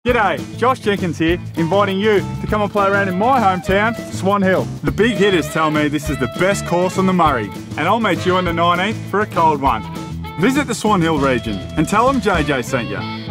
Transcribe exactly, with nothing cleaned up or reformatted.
G'day, Josh Jenkins here, inviting you to come and play around in my hometown, Swan Hill. The big hitters tell me this is the best course on the Murray, and I'll meet you on the nineteenth for a cold one. Visit the Swan Hill region and tell them J J sent you.